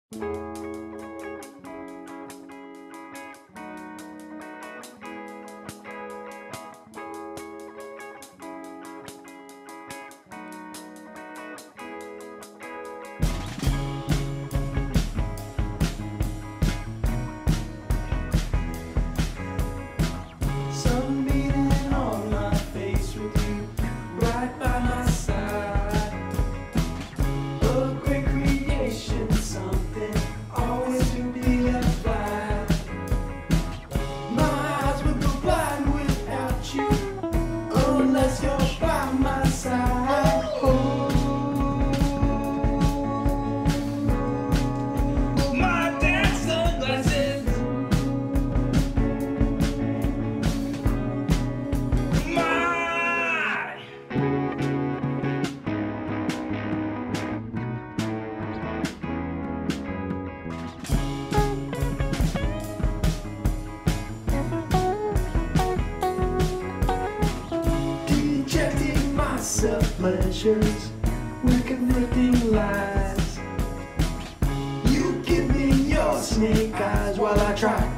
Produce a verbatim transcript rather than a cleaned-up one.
Sun beating on my face with you right by my side. A great creation, something always to be left flat. My eyes would go blind without you, unless you're by my side. Oh, my dance sunglasses. Dejecting my self-pleasures with conflicting lies. You give me your snake eyes while I try